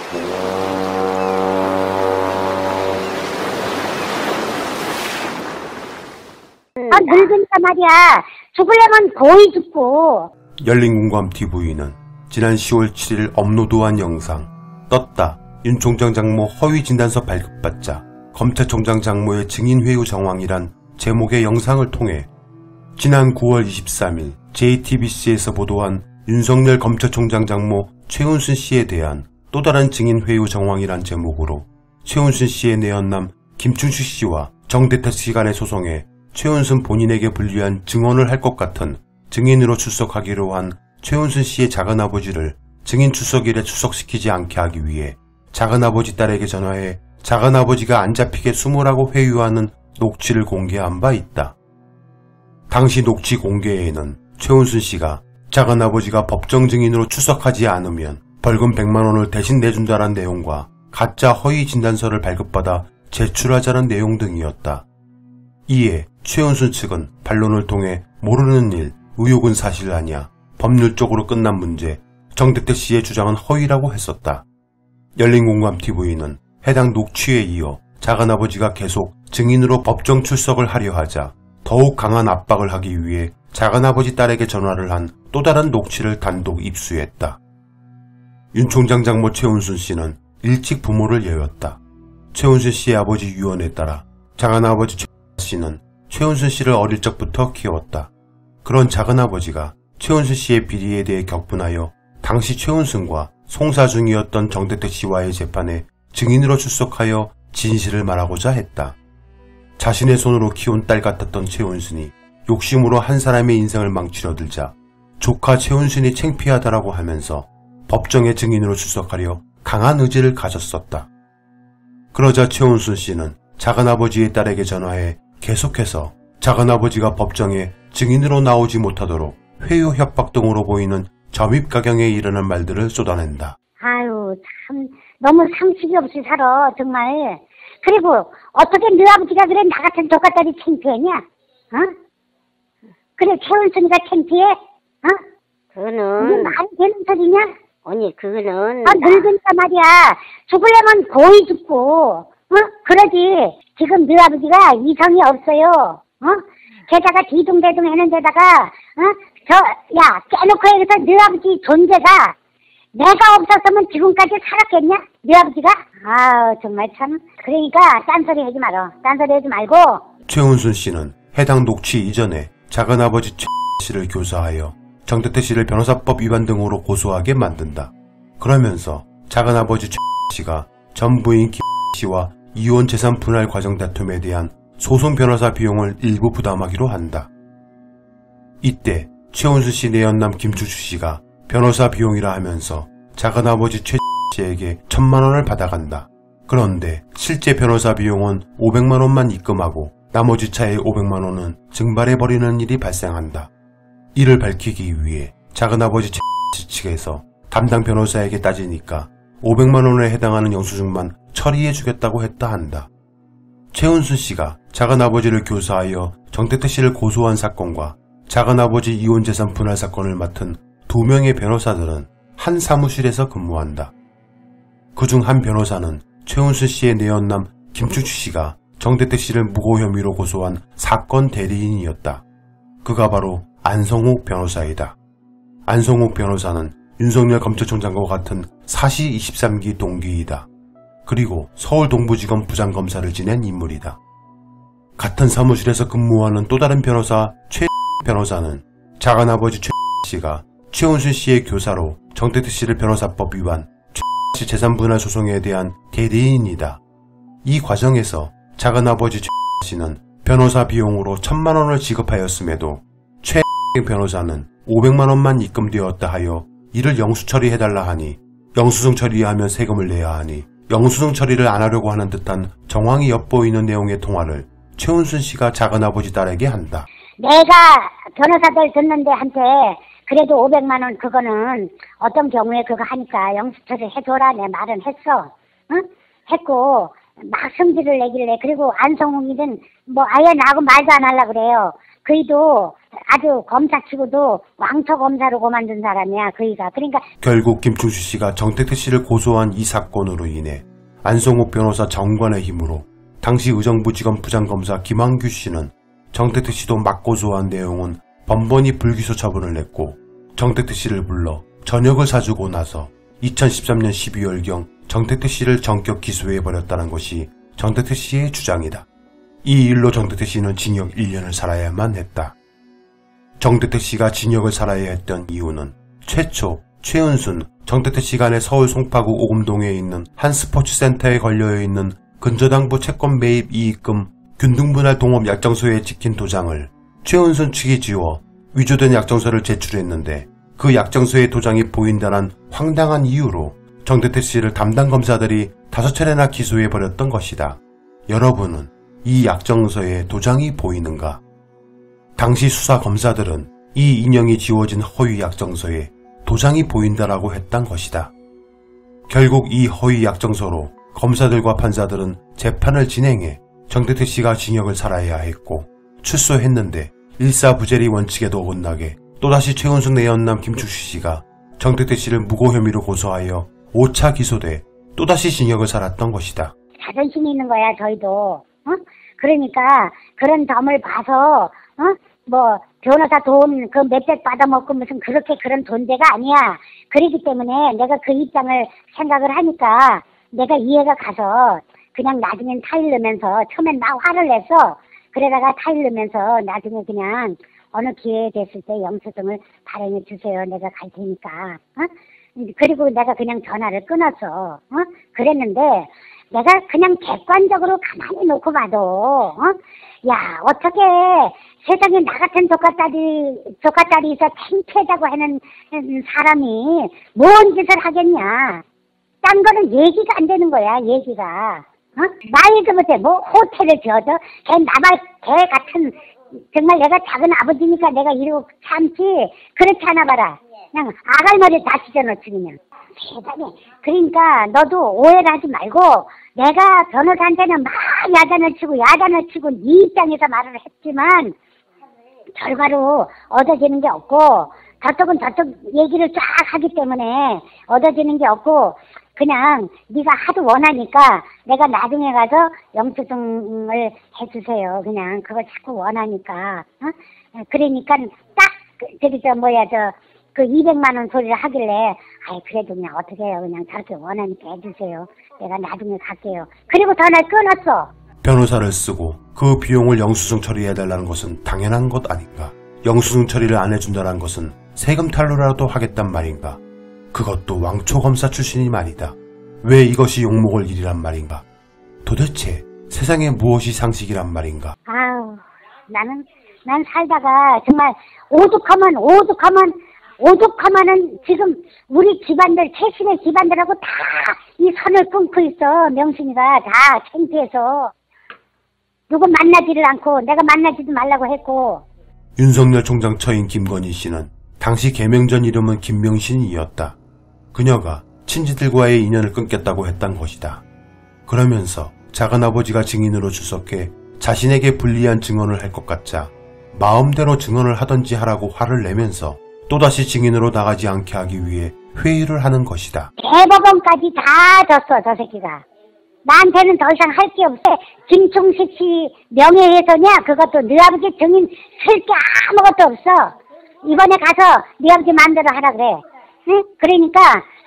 늙으니까 말이야. 죽으려면 고이 죽고. 열린공감TV는 지난 10월 7일 업로드한 영상 떴다. 윤 총장 장모 허위 진단서 발급받자 검찰총장 장모의 증인회유 정황이란 제목의 영상을 통해 지난 9월 23일 JTBC에서 보도한 윤석열 검찰총장 장모 최은순 씨에 대한 또 다른 증인회유 정황이란 제목으로 최은순 씨의 내연남 김충식 씨와 정대택 씨 간의 소송에 최은순 본인에게 불리한 증언을 할 것 같은 증인으로 출석하기로 한 최은순 씨의 작은아버지를 증인 출석일에 출석시키지 않게 하기 위해 작은아버지 딸에게 전화해 작은아버지가 안 잡히게 숨으라고 회유하는 녹취를 공개한 바 있다. 당시 녹취 공개에는 최은순 씨가 작은아버지가 법정 증인으로 출석하지 않으면 벌금 100만 원을 대신 내준다는 내용과 가짜 허위 진단서를 발급받아 제출하자는 내용 등이었다. 이에 최은순 측은 반론을 통해 모르는 일, 의혹은 사실 아니야, 법률적으로 끝난 문제, 정대택 씨의 주장은 허위라고 했었다. 열린공감TV는 해당 녹취에 이어 작은아버지가 계속 증인으로 법정 출석을 하려 하자 더욱 강한 압박을 하기 위해 작은아버지 딸에게 전화를 한 또 다른 녹취를 단독 입수했다. 윤 총장 장모 최은순 씨는 일찍 부모를 여였다. 최은순 씨의 아버지 유언에 따라 작은아버지 최 씨는 최은순 씨를 어릴 적부터 키웠다. 그런 작은아버지가 최은순 씨의 비리에 대해 격분하여 당시 최은순과 송사 중이었던 정대택 씨와의 재판에 증인으로 출석하여 진실을 말하고자 했다. 자신의 손으로 키운 딸 같았던 최은순이 욕심으로 한 사람의 인생을 망치려 들자 조카 최은순이 창피하다라고 하면서 법정의 증인으로 출석하려 강한 의지를 가졌었다. 그러자 최은순 씨는 작은아버지의 딸에게 전화해 계속해서 작은아버지가 법정에 증인으로 나오지 못하도록 회유 협박 등으로 보이는 점입가경에 이르는 말들을 쏟아낸다. 아유, 참 너무 상식이 없이 살아 정말. 그리고 어떻게 네 아버지가 그래 나 같은 조카딸이 창피했냐? 어? 그래 최은순이가 창피해? 어? 그거는 말이 되는 소리냐? 언니 그거는 늙으니까 말이야. 죽으려면 고이 죽고. 그러지. 지금 네 아버지가 이성이 없어요. 게다가 뒤둥대둥 하는 데다가 깨놓고 여기서 네 아버지 존재가 내가 없었으면 지금까지 살았겠냐? 네 아버지가? 아 정말 참. 그러니까 딴소리 하지 말어. 딴소리 하지 말고. 최은순 씨는 해당 녹취 이전에 작은아버지 최 씨를 교사하여 정대택 씨를 변호사법 위반 등으로 고소하게 만든다. 그러면서 작은아버지 최 씨가 전 부인 김 씨와 이혼 재산 분할 과정 다툼에 대한 소송 변호사 비용을 일부 부담하기로 한다. 이때 최은순 씨 내연남 김충식 씨가 변호사 비용이라 하면서 작은아버지 최 씨에게 1000만 원을 받아간다. 그런데 실제 변호사 비용은 500만 원만 입금하고 나머지 차의 500만 원은 증발해버리는 일이 발생한다. 이를 밝히기 위해 작은아버지 최 씨 측에서 담당 변호사에게 따지니까 500만 원에 해당하는 영수증만 처리해주겠다고 했다 한다. 최은순 씨가 작은아버지를 교사하여 정대택 씨를 고소한 사건과 작은아버지 이혼재산 분할 사건을 맡은 2명의 변호사들은 한 사무실에서 근무한다. 그중 한 변호사는 최은순 씨의 내연남 김충식 씨가 정대택 씨를 무고 혐의로 고소한 사건 대리인이었다. 그가 바로 안성욱 변호사이다. 안성욱 변호사는 윤석열 검찰총장과 같은 사시 23기 동기이다. 그리고 서울 동부지검 부장검사를 지낸 인물이다. 같은 사무실에서 근무하는 또 다른 변호사 최 변호사는 작은아버지 최 씨가 최은순 씨의 교사로 정대택 씨를 변호사법 위반, 최 씨 재산분할 소송에 대한 대리인이다. 이 과정에서 작은아버지 최 씨는 변호사 비용으로 1000만 원을 지급하였음에도 최 변호사는 500만 원만 입금되었다 하여 이를 영수 처리해달라 하니 영수증 처리하면 세금을 내야 하니 영수증 처리를 안 하려고 하는 듯한 정황이 엿보이는 내용의 통화를 최은순 씨가 작은아버지 딸에게 한다. 내가 변호사들 듣는데 한테 그래도 500만 원 그거는 어떤 경우에 그거 하니까 영수 처리 해줘라 내 말은 했어. 응? 했고 막 성질을 내길래 그리고 안성웅이든 뭐 아예 나하고 말도 안 하려고 그래요. 그래도 아주 검사치고도 왕초 검사로 그만둔 사람이야, 그이가. 그러니까 결국 김충수 씨가 정택태 씨를 고소한 이 사건으로 인해 안성욱 변호사 정관의 힘으로 당시 의정부지검 부장검사 김한규 씨는 정택태 씨도 맞고소한 내용은 번번이 불기소 처분을 냈고 정택태 씨를 불러 저녁을 사주고 나서 2013년 12월경 정택태 씨를 전격 기소해버렸다는 것이 정택태 씨의 주장이다. 이 일로 정택태 씨는 징역 1년을 살아야만 했다. 정택태 씨가 징역을 살아야 했던 이유는 최초 최은순, 정택태 씨 간의 서울 송파구 오금동에 있는 한 스포츠센터에 걸려있는 근저당부 채권 매입 이익금 균등분할 동업 약정서에 찍힌 도장을 최은순 측이 지워 위조된 약정서를 제출했는데 그 약정서의 도장이 보인다는 황당한 이유로 정택태 씨를 담당 검사들이 5차례나 기소해버렸던 것이다. 여러분은 이 약정서에 도장이 보이는가? 당시 수사 검사들은 이 인형이 지워진 허위 약정서에 도장이 보인다라고 했던 것이다. 결국 이 허위 약정서로 검사들과 판사들은 재판을 진행해 정택태 씨가 징역을 살아야 했고 출소했는데 일사부재리 원칙에도 어긋나게 또다시 최은순 내연남 김충수 씨가 정택태 씨를 무고 혐의로 고소하여 5차 기소돼 또다시 징역을 살았던 것이다. 자존심이 있는 거야, 저희도. 그러니까 그런 점을 봐서 변호사 돈 그 몇백 받아먹고 무슨 그렇게 그런 돈대가 아니야. 그렇기 때문에 내가 그 입장을 생각을 하니까 내가 이해가 가서 그냥 나중엔 타일 내면서 처음엔 막 화를 냈어. 그러다가 타일 내면서 나중에 그냥 어느 기회 됐을 때 영수증을 발행해 주세요. 내가 갈 테니까. 그리고 내가 그냥 전화를 끊었어. 그랬는데 내가 그냥 객관적으로 가만히 놓고 봐도 야, 어떻게 세상에 나 같은 조카딸이 있어 창피하다고 하는 사람이 뭔 짓을 하겠냐. 딴 거는 얘기가 안 되는 거야, 얘기가. 말도 못해. 호텔을 지어도 걔 같은, 정말 내가 작은 아버지니까 내가 이러고 참지. 그렇지 않아 봐라. 그냥 아갈머리 다 찢어놓지, 그냥. 세상에. 그러니까 너도 오해를 하지 말고 내가 변호사한테는 막 야단을 치고 네 입장에서 말을 했지만 결과로 얻어지는 게 없고 저쪽은 저쪽 얘기를 쫙 하기 때문에 얻어지는 게 없고 그냥 네가 하도 원하니까 내가 나중에 가서 영수증을 해주세요. 그냥 그걸 자꾸 원하니까. 그러니까 딱 그 200만 원 소리를 하길래 그래도 그냥 어떻게 해요. 그냥 저렇게 원하니까 해주세요. 내가 나중에 갈게요. 그리고 전화를 끊었어. 변호사를 쓰고 그 비용을 영수증 처리해달라는 것은 당연한 것 아닌가? 영수증 처리를 안 해준다는 것은 세금 탈루라도 하겠단 말인가? 그것도 왕초검사 출신이 말이다. 왜 이것이 욕먹을 일이란 말인가? 도대체 세상에 무엇이 상식이란 말인가? 난 살다가 정말 오죽하면은 지금 우리 집안들, 최신의 집안들하고 다 이 선을 끊고 있어. 명순이가 다 창피해서. 누구 만나지를 않고 내가 만나지도 말라고 했고. 윤석열 총장 처인 김건희 씨는 당시 개명전 이름은 김명신이었다. 그녀가 친지들과의 인연을 끊겠다고 했던 것이다. 그러면서 작은아버지가 증인으로 출석해 자신에게 불리한 증언을 할 것 같자 마음대로 증언을 하던지 하라고 화를 내면서 또다시 증인으로 나가지 않게 하기 위해 회의를 하는 것이다. 대법원까지 다 졌어, 저 새끼가. 나한테는 더 이상 할 게 없어. 김충식 씨 명예훼손이야. 그것도 네 아버지 증인 쓸 게 아무것도 없어. 이번에 가서 네 아버지 마음대로 하라 그래. 응? 그러니까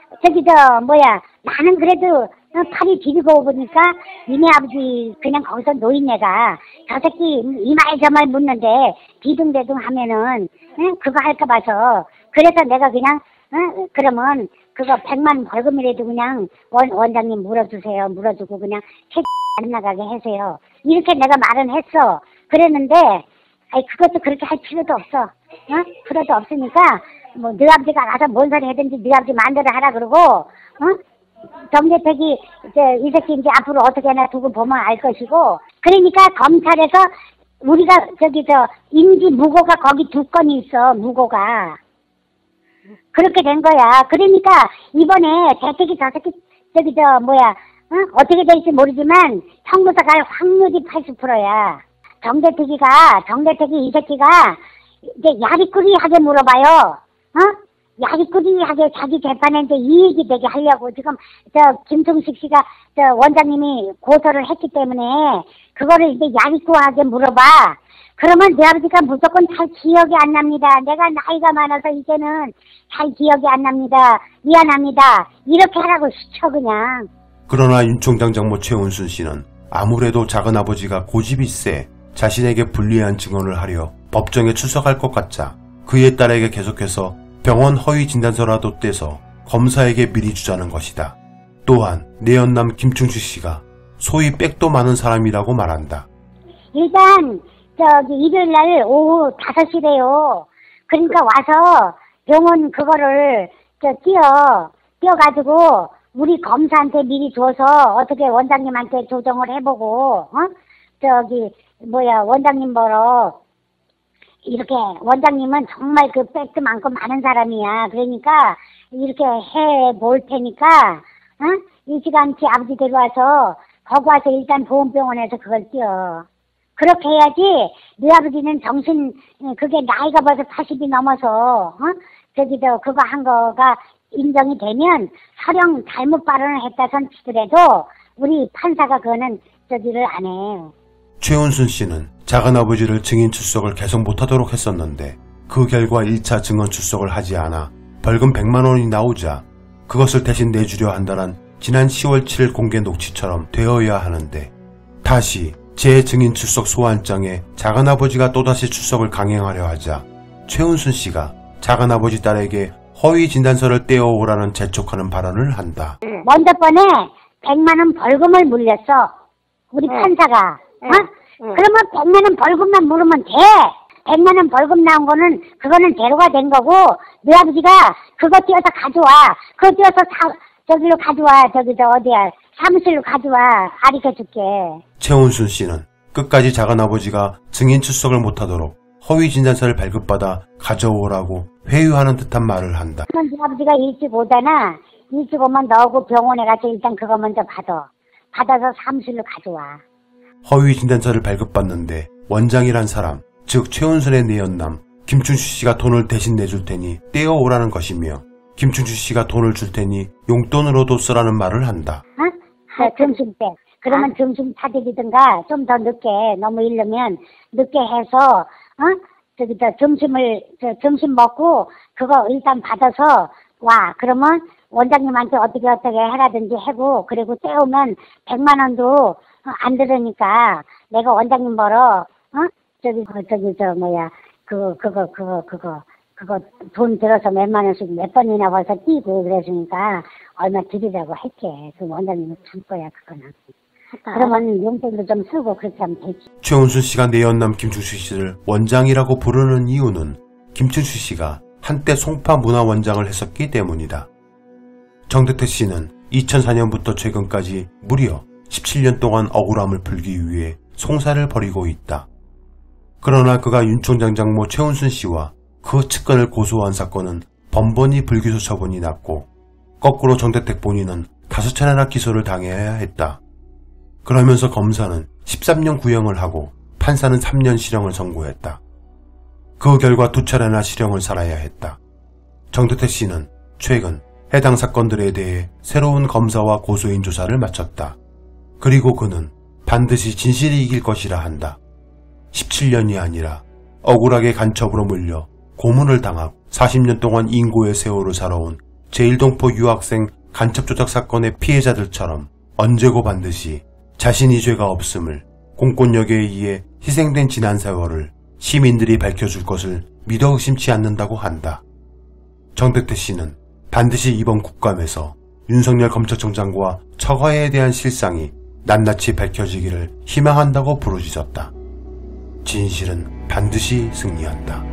나는 그래도 팔이 디디고 보니까 니네 아버지 그냥 거기서 노인네가 저 새끼 이 말 저 말 묻는데 디둥대둥 하면은 그거 할까 봐서 그래서 내가 그냥 그러면 그거 100만 벌금이라도 그냥 원장님 물어주고 그냥 안 나가게 하세요. 이렇게 내가 말은 했어. 그랬는데 그것도 그렇게 할 필요도 없어. 필요도 없으니까 네 아버지가 가서 뭔 소리 하든지 네 아버지 마음대로 하라 그러고 정대택이 이 새끼 이제 앞으로 어떻게 하나 두고 보면 알 것이고 그러니까 검찰에서 우리가 인지 무고가 거기 2건이 있어. 무고가 그렇게 된 거야. 그러니까 이번에 대택이 저 새끼 어떻게 될지 모르지만 형무사 갈 확률이 80%야. 정대택이 이 새끼가 이제 야리꾸리하게 물어봐요. 야리꾸리하게 자기 재판에 이제 이익이 되게 하려고 지금 김충식 씨가 원장님이 고소를 했기 때문에 그거를 이제 야리꾸리하게 물어봐. 그러면 내 아버지가 무조건 잘 기억이 안 납니다. 내가 나이가 많아서 이제는 잘 기억이 안 납니다. 미안합니다. 이렇게 하라고 시켜 그냥. 그러나 윤 총장 장모 최은순 씨는 아무래도 작은아버지가 고집이 세 자신에게 불리한 증언을 하려 법정에 출석할 것 같자 그의 딸에게 계속해서 병원 허위 진단서라도 떼서 검사에게 미리 주자는 것이다. 또한 내연남 김충식 씨가 소위 백도 많은 사람이라고 말한다. 일단 일요일날 오후 5시래요. 그러니까 와서 병원 그거를 띄어가지고 우리 검사한테 미리 줘서 어떻게 원장님한테 조정을 해보고 원장님 보러 이렇게 원장님은 정말 그 백도 많고 많은 사람이야. 그러니까 이렇게 해볼 테니까 이 시간치 아버지 데려와서 거기 와서 일단 보험병원에서 그걸 띄어. 그렇게 해야지 네 아버지는 그게 나이가 벌써 80이 넘어서 그거 한 거가 인정이 되면 서령 잘못 발언을 했다 손치더라도 우리 판사가 그거는 안 해. 최은순 씨는 작은아버지를 증인 출석을 계속 못하도록 했었는데 그 결과 1차 증언 출석을 하지 않아 벌금 100만 원이 나오자 그것을 대신 내주려 한다는 지난 10월 7일 공개 녹취처럼 되어야 하는데 다시 재증인 출석 소환장에 작은아버지가 또다시 출석을 강행하려 하자 최은순 씨가 작은아버지 딸에게 허위 진단서를 떼어오라는 재촉하는 발언을 한다. 먼저 번에 100만 원 벌금을 물렸어. 우리 판사가. 그러면 100만 원 벌금만 물으면 돼. 100만 원 벌금 나온 거는 그거는 대로가 된 거고 네 아버지가 그거 띄어서 가져와. 그거 띄어서 저기로 가져와. 어디야. 사무실로 가져와. 가르쳐줄게. 최은순 씨는 끝까지 작은아버지가 증인 출석을 못하도록 허위 진단서를 발급받아 가져오라고 회유하는 듯한 말을 한다. 그러면 네 아버지가 일찍 오잖아. 일찍 오면 너하고 병원에 가서 일단 그거 먼저 받아서 사무실로 가져와. 허위 진단서를 발급받는데 원장이란 사람, 즉 최은순의 내연남 김충식 씨가 돈을 대신 내줄 테니 떼어오라는 것이며 김충식 씨가 돈을 줄 테니 용돈으로도 쓰라는 말을 한다. 점심 때. 그러면 점심 사드리든가 좀 더 늦게 너무 이르면 늦게 해서 점심 먹고 그거 일단 받아서 와. 그러면 원장님한테 어떻게 해라든지 하고 그리고 떼오면 100만 원도 안 들으니까 내가 원장님 보러 그거 돈 들어서 몇만 원씩 몇 번이나 벌써 띄고 그랬으니까 얼마 드리라고 할게. 그 원장님이 줄 거야 그거는. 그러면 용돈도 좀 쓰고 그렇게 하면 되지. 최은순 씨가 내연남 김충식 씨를 원장이라고 부르는 이유는 김충식 씨가 한때 송파 문화원장을 했었기 때문이다. 정대택 씨는 2004년부터 최근까지 무려 17년 동안 억울함을 풀기 위해 송사를 벌이고 있다. 그러나 그가 윤 총장 장모 최은순 씨와 그 측근을 고소한 사건은 번번이 불기소 처분이 났고 거꾸로 정대택 본인은 5차례나 기소를 당해야 했다. 그러면서 검사는 13년 구형을 하고 판사는 3년 실형을 선고했다. 그 결과 2차례나 실형을 살아야 했다. 정대택 씨는 최근 해당 사건들에 대해 새로운 검사와 고소인 조사를 마쳤다. 그리고 그는 반드시 진실이 이길 것이라 한다. 17년이 아니라 억울하게 간첩으로 물려 고문을 당하고 40년 동안 인고의 세월을 살아온 제1동포 유학생 간첩 조작 사건의 피해자들처럼 언제고 반드시 자신이 죄가 없음을 공권력에 의해 희생된 지난 세월을 시민들이 밝혀줄 것을 믿어 의심치 않는다고 한다. 정대택 씨는 반드시 이번 국감에서 윤석열 검찰총장과 처가에 대한 실상이 낱낱이 밝혀지기를 희망한다고 부르짖었다. 진실은 반드시 승리한다.